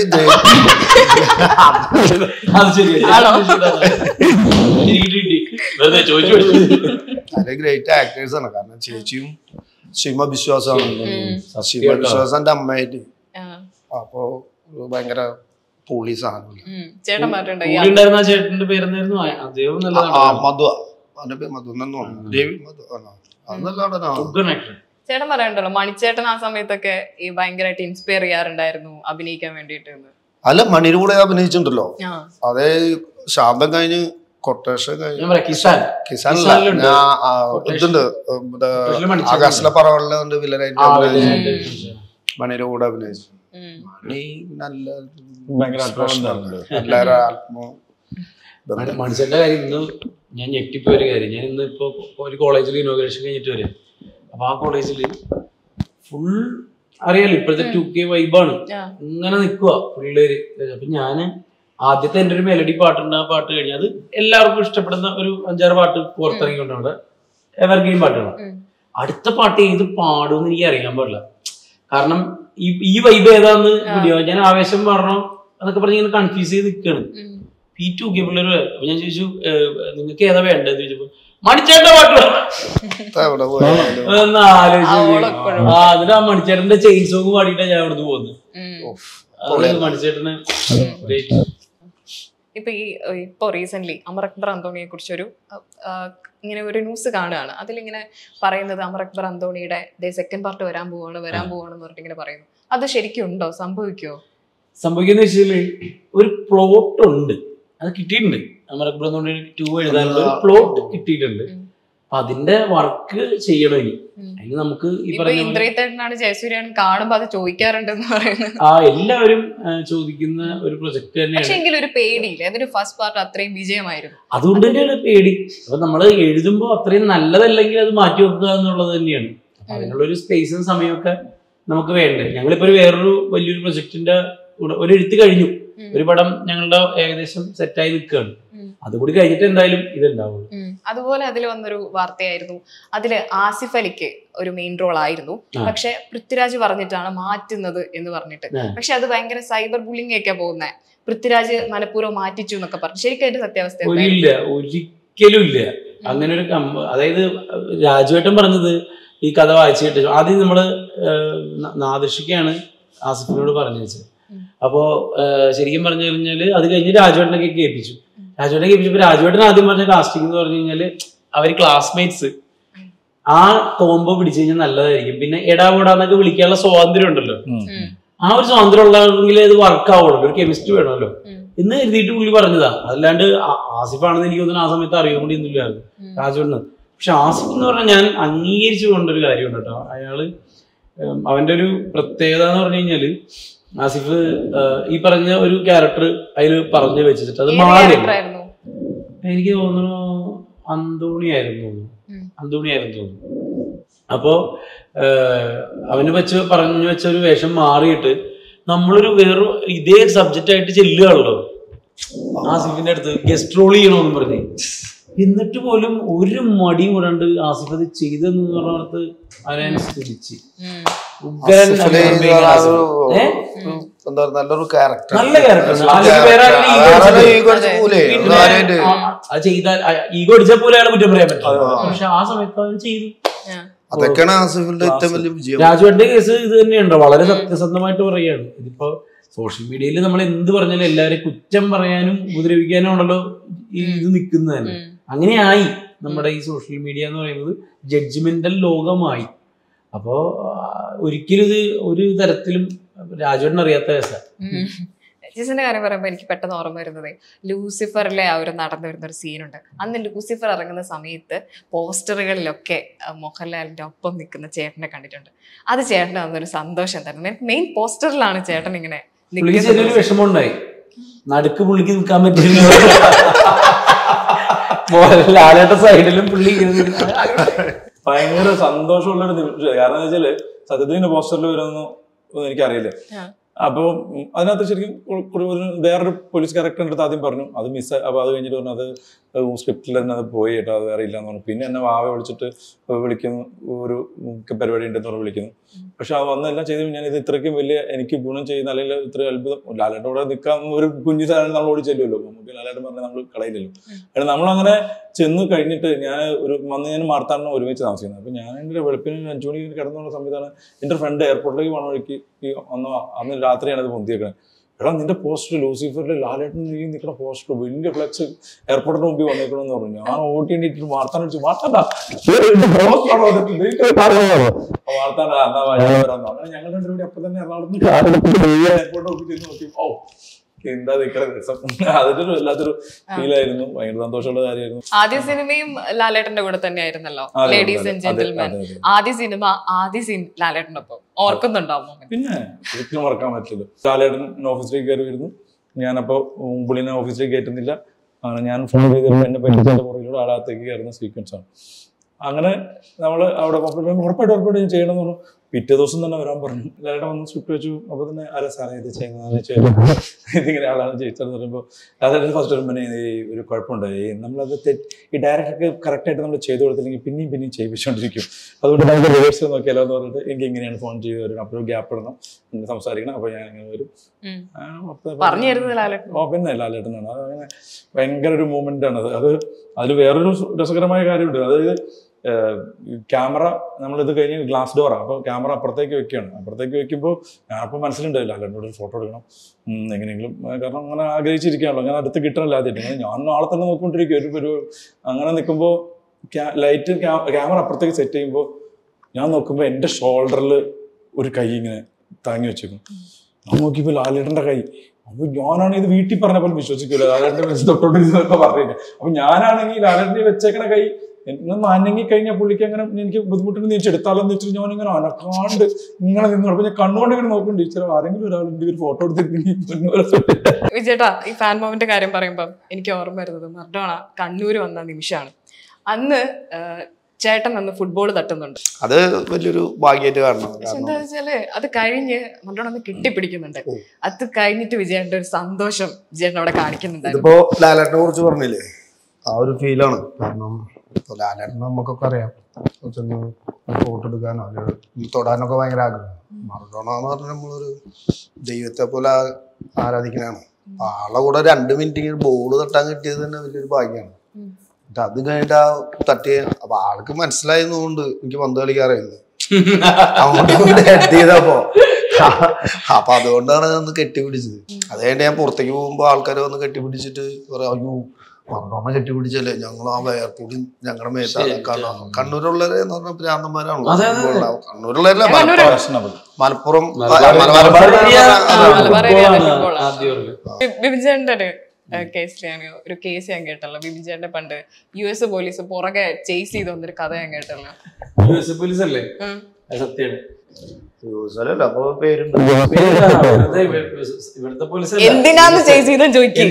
അതിലെ ഗ്രേറ്റ് ആക്ടേഴ്സ് ആണ്. കാരണം ചേച്ചിയും ശിവ ബിശ്വാസാണ്. ശിവ ബിശ്വാസന്റെ അമ്മയായിട്ട്. അപ്പൊ ഭയങ്കര പൊളി സാധനം. മധു, അവന്റെ പേര് മധു എന്നാണ് തോന്നുന്നു. ദേവി മധു ചേട്ടൻ പറയണ്ടല്ലോ മണിച്ചേട്ടൻ ആ സമയത്തൊക്കെ ഈ ഭയങ്കരമായിട്ട് ഇൻസ്പയർ ചെയ്യാറുണ്ടായിരുന്നു അഭിനയിക്കാൻ വേണ്ടിട്ട്. അല്ല, മണിയുടെ കൂടെ അഭിനയിച്ചിട്ടുണ്ടല്ലോ. അതേ ശാന്തം കഴിഞ്ഞ് കൊട്ടേഷൻ കഴിഞ്ഞ് കിസാനില്ല ഇതുണ്ട്, ആകാശിലെ പറവളിലുണ്ട് വില്ലനായിട്ട് മണിയുടെ കൂടെ അഭിനയിച്ചു. മണി നല്ല മണിച്ചേട്ടന്റെ കാര്യം ഇന്ന് ഞാൻ ഞെട്ടിപ്പോയ ഒരു കാര്യം. ഞാൻ ഇന്ന് ഇപ്പൊ ഒരു കോളേജിൽ ഇനോഗ്രേഷൻ കഴിഞ്ഞിട്ട് വരും. അപ്പൊ ആ കോളേജിൽ ഫുൾ അറിയാലോ ഇപ്പോഴത്തെ 2K വൈബാണ്. ഇങ്ങനെ നിക്കുക പിള്ളേര്. അപ്പൊ ഞാന് ആദ്യത്തെ എൻ്റെ ഒരു മെലഡി പാട്ടുണ്ട്. ആ പാട്ട് കഴിഞ്ഞാൽ അത് എല്ലാവർക്കും ഇഷ്ടപ്പെടുന്ന ഒരു 5-6 പാട്ട് പുറത്തിറങ്ങിക്കൊണ്ടാണ് എവർഗ്രീൻ പാട്ടുകളാണ്. അടുത്ത പാട്ട് ഏത് പാടുമെന്ന് എനിക്ക് അറിയാൻ പാടില്ല. കാരണം ഈ വൈബ് ഏതാന്ന് വീഡിയോ ഞാൻ ആവേശം പറഞ്ഞോ എന്നൊക്കെ പറഞ്ഞ് ഇങ്ങനെ കൺഫ്യൂസ് ചെയ്ത് നിൽക്കുകയാണ്. P2K പിള്ളേർ. അപ്പൊ ഞാൻ ചോദിച്ചു നിങ്ങൾക്ക് ഏതാ വേണ്ടതെന്ന് ചോദിച്ചപ്പോ മണിച്ചേട്ടന്റെ പാട്ട് ഒന്ന് ആലോചിച്ചു. അതിന് ആ മണിച്ചേട്ടന്റെ ചെയിൻ സോങ് പാടിയിട്ടാണ് ഞാൻ അവിടുന്ന് പോകുന്നത്. മണിച്ചേട്ടന് ഇപ്പൊ ഇപ്പൊ റീസെന്റ് അമർ അക്ബർ അന്തോണിയെ കുറിച്ചൊരു ഇങ്ങനെ ഒരു ന്യൂസ് കാണുകയാണ്. അതിലിങ്ങനെ പറയുന്നത് അമർ അക്ബർ അന്തോണിയുടെ സെക്കൻഡ് പാർട്ട് വരാൻ പോവാണെന്ന് പറഞ്ഞിട്ട് ഇങ്ങനെ പറയുന്നു. അത് ശരിക്കും ഉണ്ടോ? സംഭവിക്കുമോ? സംഭവിക്കുന്ന വെച്ചാൽ ഒരു പ്ലോട്ട് ഉണ്ട്, അത് കിട്ടിയിട്ടുണ്ട്. അമർ അക്ബർ അന്തോണി 2 എഴുതാനുള്ള ഒരു പ്ലോട്ട് കിട്ടിയിട്ടുണ്ട്. അപ്പൊ അതിന്റെ വർക്ക് ചെയ്യണം ഇനി. അതിന് നമുക്ക് ഈ പറഞ്ഞ ഇന്ദ്രജിത്തേട്ടനാണ് ജയസൂര്യൻ കാണുമ്പോ അത് ചോദിക്കാറുണ്ടെന്ന് പറയുന്നത്. എല്ലാവരും ചോദിക്കുന്ന ഒരു പ്രൊജക്ട് തന്നെയാണ്. പക്ഷെ എങ്കിലും ഒരു പേടിയില്ല, അതൊരു ഫസ്റ്റ് പാർട്ട് അത്രയും വിജയമായിരുന്നു. അതുകൊണ്ട് തന്നെയാണ് പേടി. അപ്പൊ നമ്മള് എഴുതുമ്പോ അത്രയും നല്ലതല്ലെങ്കിൽ അത് മാറ്റി വെക്കുക എന്നുള്ളത് തന്നെയാണ്. അപ്പൊ അതിനുള്ളൊരു സ്പേസും സമയമൊക്കെ നമുക്ക് വേണ്ടേ. ഞങ്ങളിപ്പോ വേറൊരു വലിയൊരു പ്രൊജക്ടിന്റെ ഒരു എഴുത്ത് കഴിഞ്ഞു. ഒരു പടം ഞങ്ങളുടെ ഏകദേശം സെറ്റായി നിൽക്കുകയാണ്. അതുകൂടി കഴിഞ്ഞിട്ട് എന്തായാലും ഇതുണ്ടാവുള്ളൂ. അതുപോലെ അതിൽ വന്നൊരു വാർത്തയായിരുന്നു, അതില് ആസിഫ് അലിക്ക് ഒരു മെയിൻ റോൾ ആയിരുന്നു, പക്ഷെ പൃഥ്വിരാജ് പറഞ്ഞിട്ടാണ് മാറ്റുന്നത് എന്ന് പറഞ്ഞിട്ട്. പക്ഷെ അത് ഭയങ്കര സൈബർ ബുള്ളിങ് ഒക്കെ പോകുന്നത്. പൃഥ്വിരാജ് മനഃപൂർവ്വം മാറ്റിച്ചു എന്നൊക്കെ പറഞ്ഞു. ശരിക്കും അതിന്റെ സത്യാവസ്ഥ ഇല്ല, ഒരിക്കലും ഇല്ല അങ്ങനെ ഒരു അതായത് രാജുവേട്ടൻ പറഞ്ഞത് ഈ കഥ വായിച്ചിട്ട് ആദ്യം നമ്മള് നാദിഷിക്കാണ് ആസിഫിനോട് പറഞ്ഞു വെച്ചത്. അപ്പോ ശരിക്കും പറഞ്ഞു കഴിഞ്ഞാല് അത് കഴിഞ്ഞ് രാജുവേട്ടനൊക്കെ കേൾപ്പിച്ചു. രാജുവേട്ടൻ ആദ്യം പറഞ്ഞ കാസ്റ്റിംഗ് എന്ന് പറഞ്ഞു കഴിഞ്ഞാല് അവര് ക്ലാസ്മേറ്റ്സ് ആ കോംബോ പിടിച്ചു കഴിഞ്ഞാൽ നല്ലതായിരിക്കും. പിന്നെ എടാകൂടാന്നൊക്കെ വിളിക്കാനുള്ള സ്വാതന്ത്ര്യം ഉണ്ടല്ലോ, ആ ഒരു സ്വാതന്ത്ര്യം ഉള്ളതെങ്കിൽ അത് വർക്ക് ആവുള്ളൂ. ഒരു കെമിസ്ട്രി വേണമല്ലോ എന്ന് എഴുതിയിട്ട് പുള്ളി പറഞ്ഞതാ. അല്ലാണ്ട് ആസിഫാണെന്ന് എനിക്ക് തോന്നുന്നു ആ സമയത്ത് അറിയുകൊണ്ടിരുന്നില്ലായിരുന്നു രാജുവേട്ടന്. പക്ഷെ ആസിഫ് എന്ന് പറഞ്ഞാൽ ഞാൻ അംഗീകരിച്ചു കൊണ്ടൊരു കാര്യമുണ്ട് കേട്ടോ. അയാള് അവന്റെ ഒരു പ്രത്യേകത എന്ന് പറഞ്ഞു കഴിഞ്ഞാല് ആസിഫ് ഈ പറഞ്ഞ ഒരു ക്യാരക്ടർ അതിൽ പറഞ്ഞു വെച്ചിട്ട് അത് മാറി. എനിക്ക് തോന്നുന്നു അന്തോണിയായിരുന്നു തോന്നുന്നു. അപ്പോ അവന് പറഞ്ഞു വെച്ച ഒരു വേഷം മാറിയിട്ട് നമ്മളൊരു വേറെ ഇതേ സബ്ജക്റ്റ് ആയിട്ട് ചെല്ലുകയാണല്ലോ ആസിഫിന്റെ അടുത്ത് ഗസ്റ്റ് റോൾ ചെയ്യണമെന്ന് പറഞ്ഞ്. എന്നിട്ട് പോലും ഒരു മടിയും കൂടാണ്ട് ആസിഫ് അത് ചെയ്തെന്ന് പറഞ്ഞിടത്ത് അവനെ സ്തുതിച്ച്. നല്ലൊരു ക്യാരക്ടർ, നല്ല ക്യാരക്ടർ. ചെയ്താൽ ഈഗോ അടിച്ചാൽ പോലെ അയാൾ കുറ്റം പറയാൻ പറ്റില്ല. പക്ഷെ ആ സമയത്ത് അവൻ ചെയ്തു. അതൊക്കെയാണ് ആസിഫിന്റെ ഏറ്റവും വലിയ വിജയം. രാജുവേട്ടന്റെ കേസ് ഇത് തന്നെയുണ്ടോ, വളരെ സത്യസന്ധമായിട്ട് പറയുകയാണ്. ഇതിപ്പോ സോഷ്യൽ മീഡിയയിൽ നമ്മൾ എന്ത് പറഞ്ഞാലും എല്ലാവരെയും കുറ്റം പറയാനും ഉപദ്രവിക്കാനും ആണല്ലോ ഇത് നിൽക്കുന്നത് തന്നെ. അങ്ങനെയായി നമ്മുടെ ഈ സോഷ്യൽ മീഡിയ എന്ന് പറയുന്നത് ജഡ്ജ്മെന്റൽ ലോകമായി. അപ്പോ ഒരിക്കലും ഇത് ഒരു തരത്തിലും രാജുവേട്ടൻ അറിയാത്ത കേസാ. ജസ്റ്റിന്റെ കാര്യം പറയുമ്പോൾ എനിക്ക് പെട്ടെന്ന് ഓർമ്മ വരുന്നത് ലൂസിഫറിലെ ആ ഒരു നടന്നു വരുന്ന ഒരു സീനുണ്ട്. അന്ന് ലൂസിഫർ ഇറങ്ങുന്ന സമയത്ത് പോസ്റ്ററുകളിലൊക്കെ മോഹൻലാലിന്റെ ഒപ്പം നിൽക്കുന്ന ചേട്ടനെ കണ്ടിട്ടുണ്ട്. അത് ചേട്ടന് അന്നൊരു സന്തോഷം തരുന്നു. മെയിൻ പോസ്റ്ററിലാണ് ചേട്ടൻ ഇങ്ങനെ ചെറിയൊരു വിഷമമുണ്ടായി, നടുക്ക് പുള്ളിക്ക് നിൽക്കാൻ പറ്റില്ല. ലാലേട്ട സൈഡിലും പുള്ളി ഭയങ്കര സന്തോഷമുള്ളൊരു നിമിഷം. കാരണം എന്താ വെച്ചാല് സത്യത്തിന്റെ പോസ്റ്ററിൽ വരുമെന്ന് എനിക്കറിയില്ല. അപ്പോൾ അതിനകത്ത് ശരിക്കും വേറൊരു പോലീസ് ക്യാരക്ടറിൻ്റെ അടുത്ത് ആദ്യം പറഞ്ഞു അത് മിസ്. അപ്പോൾ അത് കഴിഞ്ഞിട്ട് പറഞ്ഞു അത് സ്ക്രിപ്റ്റിൽ തന്നെ അത് പോയി കേട്ടോ, അത് വേറെ ഇല്ലയെന്ന് പറഞ്ഞു. പിന്നെ എന്നെ വാവ വിളിച്ചിട്ട് വിളിക്കുന്നു, ഒരു പരിപാടി ഉണ്ടെന്ന് പറഞ്ഞ് വിളിക്കുന്നു. പക്ഷെ അത് വന്നെല്ലാം ചെയ്ത് ഞാൻ ഇത് ഇത്രയ്ക്കും വലിയ എനിക്ക് ഗുണം ചെയ്യുന്ന അല്ലെങ്കിൽ ഇത്രയും അത്ഭുതം ലാലേട്ടൻ കൂടെ നിൽക്കാൻ ഒരു കുഞ്ഞു സാധനം നമ്മൾ ഓടി ചെല്ലുമല്ലോ. നമുക്ക് ലാലേട്ടൻ പറഞ്ഞാൽ നമ്മൾ കളയില്ലല്ലോ. കാരണം നമ്മളങ്ങനെ ചെന്ന് കഴിഞ്ഞിട്ട് ഞാൻ ഞാൻ മാർത്താണ്ഡം ഒരുമിച്ച് താമസിക്കുന്നത്. അപ്പോൾ ഞാൻ എൻ്റെ വെളുപ്പിന് 5 മണിക്ക് കിടന്നുള്ള സമയത്താണ് എൻ്റെ ഫ്രണ്ട് എയർപോർട്ടിലേക്ക് പോണ വഴിക്ക് അന്ന് രാത്രിയാണ് അത് പൊന്തിയേക്കണത്. എടാ നിന്റെ പോസ്റ്റർ ലൂസിഫറിൽ ലാലേട്ടൻ നിൽക്കുന്ന പോസ്റ്റർ വലിയ ഫ്ലെക്സ് എയർപോർട്ടിന് മുമ്പിൽ വന്നേക്കണമെന്ന് പറഞ്ഞു. ഞാൻ ഓട്ടിയിട്ട് വാർത്താൻ വിളിച്ചു, വാർത്താണ്ട അങ്ങനെ ഞങ്ങൾ രണ്ടുപേരും അപ്പൊ തന്നെ എറണാകുളത്ത് എയർപോർട്ട് നോക്കി ചെന്ന് നോക്കി. ഓ എന്താ നിൽക്കുന്ന രസം. അതൊരു വല്ലാത്തൊരു ഫീലായിരുന്നു, ഭയങ്കര സന്തോഷമുള്ള കാര്യമായിരുന്നു. ആദ്യ സിനിമയും ലാലേട്ടന്റെ കൂടെ തന്നെയായിരുന്നല്ലോ, ലേഡീസ് ആൻഡ് ജെന്റിൽമാൻ. ആദ്യ സിനിമ ആദ്യ സീൻ ലാലേട്ടന്റെ ഒപ്പം ഓർക്കുന്നുണ്ടാവും? പിന്നെ ഒരിക്കലും മറക്കാൻ പറ്റില്ല. ലാലേട്ടൻ ഓഫീസിലേക്ക് കയറി വരുന്നു, ഞാനപ്പോ പുള്ളിനെ ഓഫീസിലേക്ക് കയറ്റുന്നില്ല. അങ്ങനെ ഞാൻ ഫോൺ ചെയ്തിട്ട് എന്നെ പറ്റിച്ചതിന്റെ പുറകിലൂടെ ആളകത്തേക്ക് കയറുന്ന സീക്വൻസ് ആണ്. അങ്ങനെ നമ്മൾ അവിടെ ഉറപ്പായിട്ട് ചെയ്യണമെന്ന് പറഞ്ഞു. പിറ്റേ ദിവസം തന്നെ വരാൻ പറഞ്ഞു. ലാലേട്ടൻ വന്ന് സ്ക്രിപ്റ്റ് വെച്ചു. അപ്പോൾ തന്നെ ആരാ സാറേ ഇത് ചെയ്യുന്നത്, ഇതിങ്ങനെ ആളാണ് ജയിച്ചതെന്ന് പറയുമ്പോൾ ലാലേട്ടൻ ഫസ്റ്റ് ഒരു കുഴപ്പമുണ്ട്, നമ്മളത് ഈ ഡയറക്ടർക്ക് കറക്റ്റായിട്ട് നമ്മൾ ചെയ്തു കൊടുത്തില്ലെങ്കിൽ പിന്നെയും ചെയ്യിപ്പിച്ചുകൊണ്ടിരിക്കും. അതുകൊണ്ട് നമുക്ക് റിവേഴ്സ് നോക്കിയാലോ എന്ന് പറഞ്ഞിട്ട് എനിക്ക് എങ്ങനെയാണ് ഫോൺ ചെയ്ത് വരും. അപ്പോൾ ഗ്യാപ്പ് ഇടണം, സംസാരിക്കണം. അപ്പോൾ ഞാൻ അങ്ങനെ വരും. പിന്നെ ലാലേട്ടനാണ്. അതങ്ങനെ ഭയങ്കര ഒരു മൂമെന്റ് ആണ് അത്. അതിൽ വേറൊരു രസകരമായ കാര്യമുണ്ട്. അതായത് ക്യാമറ നമ്മളിത് കഴിഞ്ഞ് ഗ്ലാസ് ഡോറാണ്. അപ്പോൾ ക്യാമറ അപ്പുറത്തേക്ക് വെക്കുകയാണ്. അപ്പുറത്തേക്ക് വെക്കുമ്പോൾ ഞാനപ്പോൾ മനസ്സിലുണ്ടാവില്ല ലാലേട്ടനോട് ഒരു ഫോട്ടോ എടുക്കണം എങ്ങനെയെങ്കിലും, കാരണം അങ്ങനെ ആഗ്രഹിച്ചിരിക്കുകയാണല്ലോ, അങ്ങനെ അടുത്ത് കിട്ടണമല്ലോ ആദ്യമായിട്ട്. ഞാൻ നാളെ തന്നെ നോക്കിക്കൊണ്ടിരിക്കും ഒരു അങ്ങനെ നിൽക്കുമ്പോൾ ലൈറ്റ് ക്യാമറ അപ്പുറത്തേക്ക് സെറ്റ് ചെയ്യുമ്പോൾ ഞാൻ നോക്കുമ്പോൾ എൻ്റെ ഷോൾഡറിൽ ഒരു കൈ ഇങ്ങനെ താങ്ങി വെച്ചേക്കും. ഞാൻ നോക്കിയപ്പോൾ ലാലേട്ടൻ്റെ കൈ. അപ്പൊ ഞാനാണെങ്കിൽ ഇത് വീട്ടിൽ പറഞ്ഞ പോലെ വിശ്വസിക്കില്ല, ലാലേട്ടൻ്റെ വെച്ച് തൊട്ടോണ്ടിരുന്നൊക്കെ പറഞ്ഞില്ല. അപ്പൊ ഞാനാണെങ്കിൽ ലാലേട്ടനെ വെച്ചേക്കണ കൈ മാനങ്ങി കഴിഞ്ഞാൽ പുള്ളിക്ക് അങ്ങനെ എനിക്ക് ബുദ്ധിമുട്ടിന് നീച്ചെടുത്താലെന്ന് വെച്ചിട്ട് ഞാനിങ്ങനെ അനക്കാണ്ട് ഇങ്ങനെ നിന്നു. അപ്പൊ ഞാൻ കണ്ണുകൊണ്ട് ഇങ്ങനെ നോക്കുന്നുണ്ട്, ടീച്ചർ ആരെങ്കിലും ഒരാളുണ്ട് ഒരു ഫോട്ടോ എടുത്തിട്ടുണ്ടെങ്കിൽ. വിജയേട്ടാ, ഈ ഫാൻ മൊമെന്റ് കാര്യം പറയുമ്പോൾ എനിക്ക് ഓർമ്മ വരുന്നത് മർഡോണ കണ്ണൂര് വന്ന നിമിഷമാണ്. അന്ന് ചേട്ടൻ വന്ന് ഫുട്ബോൾ തട്ടുന്നുണ്ട്. അത് വലിയൊരു ഭാഗ്യമായിട്ട് കാണണം. എന്താ വെച്ചാല് അത് കഴിഞ്ഞ് മർഡോണ ഒന്ന് കെട്ടിപ്പിടിക്കുന്നുണ്ട്. അത് കഴിഞ്ഞിട്ട് വിജയേട്ടന്റെ ഒരു സന്തോഷം വിജയേട്ടൻ അവിടെ കാണിക്കുന്നുണ്ട്. ഇതിപ്പോ ലാലേട്ടനെ കുറിച്ച് പറഞ്ഞില്ലേ, ആ ഒരു ഫീലാണ്. കാരണം ലാലേട്ടനെ നമുക്കൊക്കെ അറിയാം, ഫോട്ടോ എടുക്കാനോ തൊടാനൊക്കെ ഭയങ്കര ആഗ്രഹം. മറഡോണ എന്ന് പറഞ്ഞാൽ നമ്മളൊരു ദൈവത്തെ പോലെ ആരാധിക്കണാണ്. ആളെ കൂടെ 2 മിനിറ്റ് ബോള് തട്ടാൻ കിട്ടിയത് തന്നെ വലിയൊരു ഭാഗ്യമാണ്. അത് കഴിഞ്ഞിട്ട് ആ തട്ടിയ അപ്പൊ ആൾക്ക് മനസ്സിലായതുകൊണ്ട് എനിക്ക് പന്ത് കളിക്കാറിയുന്നത് അങ്ങോട്ട് ഹെഡ് ചെയ്തപ്പോ, അപ്പൊ അതുകൊണ്ടാണ് ഒന്ന് കെട്ടിപ്പിടിച്ചത്. അത് കഴിഞ്ഞ് ഞാൻ പുറത്തേക്ക് പോകുമ്പോ ആൾക്കാർ വന്ന് കെട്ടിപ്പിടിച്ചിട്ട് പറയാം, അയ്യോ മറഡോണ കെട്ടിപ്പിടിച്ചല്ലേ, ഞങ്ങൾ ആ വേർപ്പൂടി ഞങ്ങളുടെ മേത്താണ്. കണ്ണൂരുള്ളവരെ എന്ന് പറഞ്ഞ ഭ്രാന്തന്മാരാണല്ലോ. കണ്ണൂരുള്ളവരല്ല, മലപ്പുറം ബിബിൻചേട്ടന്റെ കേസിലാണ് ഒരു കേസ് ഞാൻ കേട്ടല്ലോ. ബിബിൻചേട്ടന്റെ പണ്ട് US പോലീസ് പുറകെ ചേസ് ചെയ്ത് വന്നൊരു കഥ ഞാൻ കേട്ടല്ലോ. US പോലീസ് അല്ലേ? സത്യമാണ്. ഇവിടുത്തെ പോലീസ് എന്തിനാന്ന് ചേസ് ചെയ്തെന്ന് ചോദിക്കും.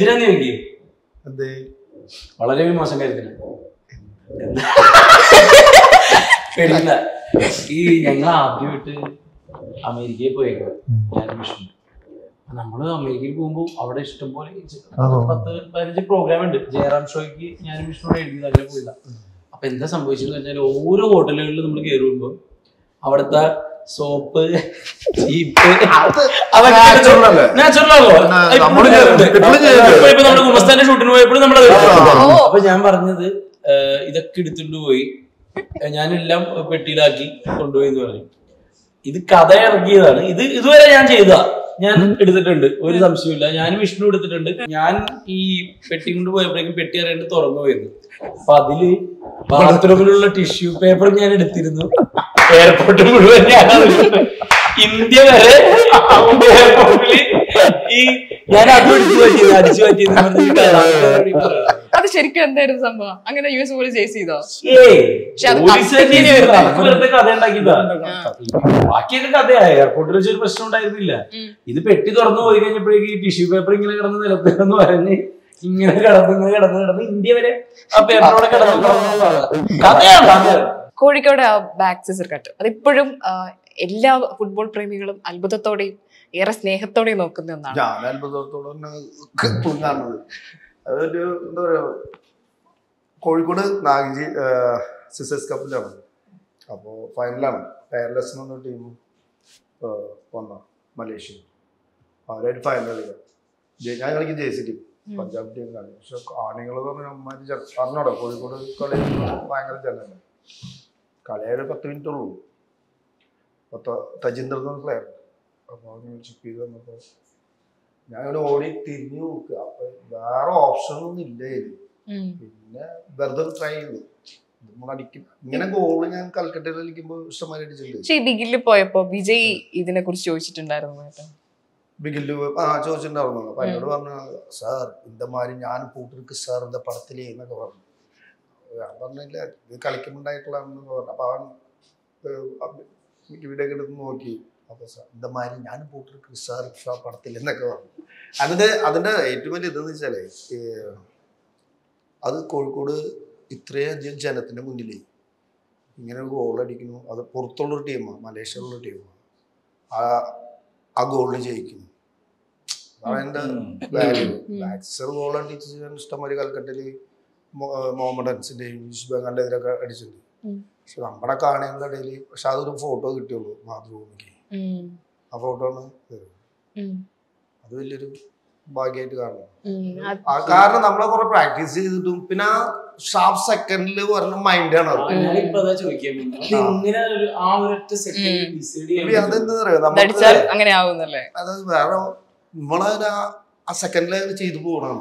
വളരെ മോശം കാര്യത്തിന് പേടിയില്ല. ഈ ഞങ്ങൾ ആദ്യമായിട്ട് അമേരിക്കയിൽ പോയേക്കാം, ഞാനും വിഷ്ണു. നമ്മള് അമേരിക്കയിൽ പോകുമ്പോൾ അവിടെ ഇഷ്ടംപോലെ 10-15 പ്രോഗ്രാം ഉണ്ട്. ജയറാം ഷോയ്ക്ക് ഞാനും വിഷ്ണുവിടെ എഴുതിയത്, അങ്ങനെ പോയില്ല. അപ്പൊ എന്താ സംഭവിച്ചെന്ന് വെച്ചാൽ ഓരോ ഹോട്ടലുകളിൽ നമ്മൾ കയറുമ്പോൾ അവിടുത്തെ സോപ്പ് ചീപ്പ് നമ്മുടെ ഗുമസ്താന്റെ ഷൂട്ടിന് പോയപ്പോഴും നമ്മളത്. അപ്പൊ ഞാൻ പറഞ്ഞത് ഇതൊക്കെ എടുത്തുകൊണ്ട് പോയി ഞാനെല്ലാം പെട്ടിയിലാക്കി കൊണ്ടുപോയി എന്ന് പറഞ്ഞു. ഇത് കഥ ഇറങ്ങിയതാണ്. ഇതുവരെ ഞാൻ ചെയ്തതാ, ഞാൻ എടുത്തിട്ടുണ്ട്, ഒരു സംശയമില്ല. ഞാനും വിഷ്ണു എടുത്തിട്ടുണ്ട്. ഞാൻ ഈ പെട്ടി കൊണ്ട് പോയപ്പോഴേക്കും പെട്ടി അറിയാണ്ട് തുറന്നു പോയിരുന്നു. അപ്പൊ അതില് ബാത്റൂമിലുള്ള ടിഷ്യൂ പേപ്പർ ഞാൻ എടുത്തിരുന്നു. എയർപോർട്ട് മുഴുവൻ ഞാൻ ഇന്ത്യ വരെ എയർപോർട്ടില് ഈ ഞാൻ അടിച്ചു പറ്റിയത്. അത് ശരിക്കും എന്തായിരുന്നു സംഭവം? അങ്ങനെ US പോലീസ് ചേസ് ചെയ്തോ? കഥ ഉണ്ടാക്കിയതാ. ബാക്കിയൊക്കെ കഥയാ. എയർപോർട്ടിൽ വെച്ചൊരു പ്രശ്നം ഉണ്ടായിരുന്നില്ല. ഇത് പെട്ടി തുറന്നു പോയി കഴിഞ്ഞപ്പോഴേക്ക് ഈ ടിഷ്യൂ പേപ്പർ ഇങ്ങനെ കിടന്ന് നിലത്തിലെന്ന് പറഞ്ഞ് ഇങ്ങനെ കിടന്ന് ഇന്ത്യ വരെ ആ പേപ്പറോടെ കിടന്നു. കഥയാണ്. കോഴിക്കോട് ആ ബാക്ക് സിസർ കട്ട് അതിപ്പോഴും എല്ലാ ഫുട്ബോൾ പ്രേമികളും അത്ഭുതത്തോടെയും ഏറെ സ്നേഹത്തോടെയും നോക്കുന്ന ഒന്നാണ്. ഞാൻ അത്ഭുതത്തോടെ എപ്പോഴും കാണുന്നത് അതൊരു എന്താ പറയാ, കോഴിക്കോട് നാഗജി സിസേഴ്സ് കപ്പിലാണ്. അപ്പോൾ ഫൈനലാണ്. ടയർലെസ് എന്ന് പറഞ്ഞ ടീം വന്ന മലേഷ്യ, അവരായിട്ട് ഫൈനൽ കളിക്കാം. ഞാൻ കളിക്കും JC ടീം, പഞ്ചാബ് ടീം കളി. പക്ഷെ ആണുങ്ങൾ പറഞ്ഞ അമ്മമാര് അറിഞ്ഞോടോ കോഴിക്കോട് കളി ഭയങ്കര ജനമാണ്. കളിയൊരു 10 മിനിറ്റ് ഉള്ളൂ. തജിന്ദർ എന്ന് പറഞ്ഞ പ്ലെയർ. അപ്പോൾ അങ്ങനെ ചെക്ക് ചെയ്ത് വന്നപ്പോൾ ഞാൻ ഇവിടെ ഓടി തിരിഞ്ഞു നോക്കുക. അപ്പൊ വേറെ ഓപ്ഷനൊന്നും ഇല്ല. പിന്നെ വെറുതെ ട്രൈ ചെയ്തു. നമ്മളടിക്കും ഇങ്ങനെ ഗോള് ഞാൻ കൽക്കട്ടയിൽ കളിക്കുമ്പോൾ ഇഷ്ടംമാരി അടിച്ചിട്ടുണ്ട്. പക്ഷേ ബിഗില് പോയപ്പോ വിജയ് ഇതിനെ കുറിച്ച് ചോദിച്ചിട്ടുണ്ടായിരുന്നു. ബിഗില് ചോദിച്ചിട്ടുണ്ടായിരുന്നു. അപ്പൊ എന്നോട് പറഞ്ഞു, സാർ இந்த மாதிரி ഞാൻ പോട്ടിருக்கு സാർ இந்த പടത്തിലേ എന്നൊക്കെ പറഞ്ഞു. ഞാൻ പറഞ്ഞില്ല, ഇത് കളിക്കുമ്പോണ്ടായിട്ടുള്ളതെന്ന് പറഞ്ഞു. അപ്പൊ അവൻ വീഡിയോ ഒക്കെ എടുത്ത് നോക്കി. അപ്പൊ സാർ இந்த மாதிரி ഞാൻ പോട്ടിருக்கு സാർ പടത്തിൽ എന്നൊക്കെ പറഞ്ഞു. അതിന്റെ ഏറ്റവും വലിയ ഇതെന്ന് വെച്ചാലേ, അത് കോഴിക്കോട് ഇത്രയധികം ജനത്തിന്റെ മുന്നിൽ ഇങ്ങനെ ഒരു ഗോൾ അടിക്കുന്നു. അത് പുറത്തുള്ളൊരു ടീമാണ്, മലേഷ്യയിലുള്ള ടീമാണ്. ആ ഗോളിൽ ജയിക്കുന്നു. അതാണ് എൻ്റെ വാല്യൂ. ബാക്സർ ഗോൾ അടിച്ച് ഇഷ്ടംമാതിരി കൽക്കട്ടയിൽ മുഹമ്മദ് അൻസിന്റെയും ഈസ്റ്റ് ബംഗാളിന്റെ എതിരൊക്കെ അടിച്ചിട്ടുണ്ട്. പക്ഷെ നമ്മുടെ കാണികളുടെ ഇടയിൽ പക്ഷെ അതൊരു ഫോട്ടോ കിട്ടിയുള്ളൂ മാതൃഭൂമിക്ക്. ആ ഫോട്ടോ ആണ് അത് വലിയൊരു ഭാഗ്യമായിട്ട് കാണണം. കാരണം നമ്മളെ കുറെ പ്രാക്ടീസ് ചെയ്തിട്ടും പിന്നെ ആ ഷാർപ്പ് സെക്കൻഡിൽ പറഞ്ഞ മൈൻഡാണ് അത്. ഞാനിപ്പോ അതാ ചോദിക്കാൻ ഇങ്ങനെ ആ ഒരൊറ്റ സെക്കൻഡ് അതെന്താ പറയാ നമുക്ക് അങ്ങനെ ആവുന്നല്ലേ. അതായത് വേറെ നമ്മളെ ആ സെക്കൻഡിൽ ചെയ്തു പോകണം.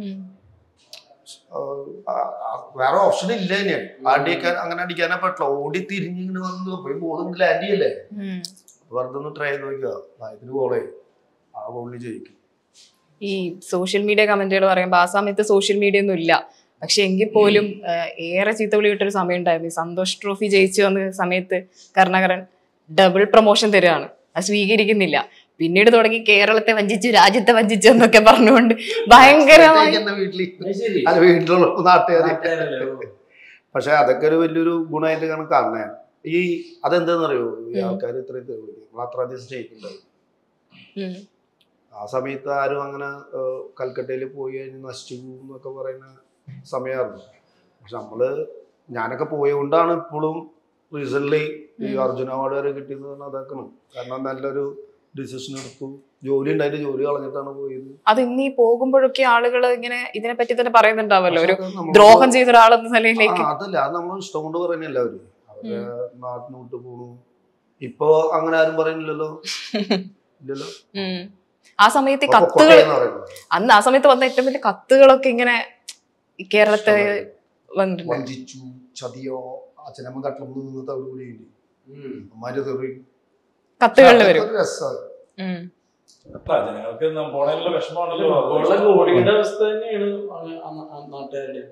വേറെ ഓപ്ഷൻ ഇല്ല തന്നെയാണ്. അടിക്കാൻ അങ്ങനെ അടിക്കാനേ പറ്റില്ല. ഓടി തിരിഞ്ഞിങ്ങനെ വന്ന് ബോൾ ലാൻഡ് ചെയ്യല്ലേ, വെറുതെ ഒന്ന് ട്രൈ ചെയ്ത് നോക്കുക. ഇതിന് ഗോളേ ആ ഗോളിൽ ജയിക്കും. ഈ സോഷ്യൽ മീഡിയ കമന്റുകൾ പറയുമ്പോൾ ആ സമയത്ത് സോഷ്യൽ മീഡിയ ഒന്നും ഇല്ല, പക്ഷെ എങ്കിൽ പോലും ഏറെ ചീത്തവിളി കിട്ടൊരു സമയം ഉണ്ടായിരുന്നു. ഈ സന്തോഷ് ട്രോഫി ജയിച്ചു വന്ന സമയത്ത് കരുണാകരൻ ഡബിൾ പ്രൊമോഷൻ തരികയാണ്, അത് സ്വീകരിക്കുന്നില്ല. പിന്നീട് തുടങ്ങി കേരളത്തെ വഞ്ചിച്ചു, രാജ്യത്തെ വഞ്ചിച്ചു എന്നൊക്കെ പറഞ്ഞുകൊണ്ട് ഭയങ്കരമായി വീട്ടിലുള്ള നാട്ടുകാരെ. പക്ഷെ അതൊക്കെ ഒരു വലിയൊരു ഗുണമായിട്ട് കാണുന്നേ. ഈ അതെന്താന്നറിയോ, ഈ ആൾക്കാർ ഇത്രയും നമ്മൾ അത്ര അധികം സ്നേഹിക്കുന്നുണ്ടാവും. ആ സമയത്ത് ആരും അങ്ങനെ കൽക്കട്ടയിൽ പോയി കഴിഞ്ഞ് നശിച്ചു പോകും എന്നൊക്കെ പറയുന്ന സമയമായിരുന്നു. പക്ഷെ ഞാനൊക്കെ പോയതുകൊണ്ടാണ് ഇപ്പോഴും റീസെന്റ് ഈ അർജുന അവാർഡ് വരെ കിട്ടിയെന്ന് അതാക്കണം. കാരണം നല്ലൊരു ഡിസിഷൻ എടുത്തു. ജോലി ഉണ്ടായിട്ട് ജോലി കളഞ്ഞിട്ടാണ് പോയത്. അത് ഇനി പോകുമ്പോഴൊക്കെ ആളുകൾ ഇങ്ങനെ ഇതിനെ പറ്റി തന്നെ പറയുന്നുണ്ടാവല്ലോ, ഒരു ദ്രോഹം ചെയ്ത ഒരാളെന്ന നിലയിലേക്ക്. അതല്ല, അത് നമ്മൾ ഇഷ്ടം കൊണ്ട് പറയുന്ന എല്ലാവരും അവര് നാട്ടിനോട്ട് പോണു. ഇപ്പൊ അങ്ങനെ ആരും പറയുന്നില്ലല്ലോ. ഇല്ലല്ലോ. ആ സമയത്ത് കത്തുകൾ, അന്ന് ആ സമയത്ത് വന്ന ഏറ്റവും വലിയ കത്തുകളൊക്കെ ഇങ്ങനെ കേരളത്തെ വഞ്ചിച്ചു, ചതിയോ, അച്ഛനമ്മ കട്ടളന്ന് നിന്നത് അവർ കൂടിയില്ലേ അമ്മാര് തെറി കത്തുകളിൽ വരും. ജനങ്ങൾക്ക് പോണേലുള്ള വിഷമമാണല്ലോ. ഓടിയുടെ അവസ്ഥ തന്നെയാണ് നാട്ടുകാരുടെ.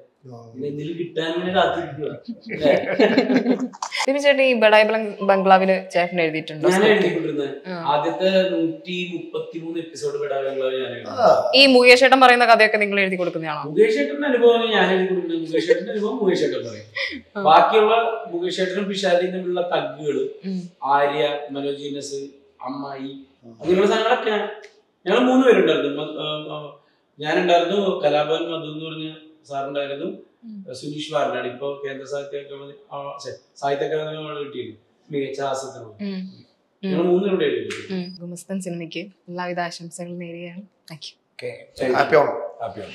ചേട്ടൻ ഈ ബഡായി ബംഗ്ലാവില് ചേട്ടൻ എഴുതിയിട്ടുണ്ടോ? ഞാൻ എഴുതിക്കൊണ്ടിരുന്നത് ആദ്യത്തെ 133 എപ്പിസോഡ് ബഡായി ബംഗ്ലാവ് ഞാൻ എഴുതി. ഈ മുകേഷ് ചേട്ടൻ പറയുന്ന കഥയൊക്കെ നിങ്ങൾ എഴുതി കൊടുക്കുന്നതാണോ? മുകേഷ് ചേട്ടന്റെ അനുഭവം ഞാൻ എഴുതി കൊടുക്കുന്നത്. മുകേഷ് ചേട്ടന്റെ അനുഭവം മുകേഷ് ചേട്ടൻ പറയും. ബാക്കിയുള്ള മുകേഷ് ചേട്ടനും പിഷാരിയും തമ്മിലുള്ള തഗ്ഗുകള്, ആര്യ, മനോജീനസ്, അമ്മായി, അങ്ങനെയുള്ള സാധനങ്ങളൊക്കെ ഞങ്ങൾ 3 പേരുണ്ടായിരുന്നു. ഞാനുണ്ടായിരുന്നു, കലാഭവൻ മധു എന്ന് പറഞ്ഞ സാറുണ്ടായിരുന്നു, സുനീഷ് വാരനാട് ഇപ്പൊ കേന്ദ്ര സാഹിത്യ അക്കാദമി അവാർഡ് കിട്ടിയിരുന്നു മികച്ച ഹാസ്യത്തിനുള്ള. ഞങ്ങൾ 3 പേരുടെ എഴുതി. ഗുമസ്തൻ സിനിമയ്ക്ക് എല്ലാവിധ ആശംസകൾ നേരുകയാണ്. Thank you. ഹാപ്പി ഓണം.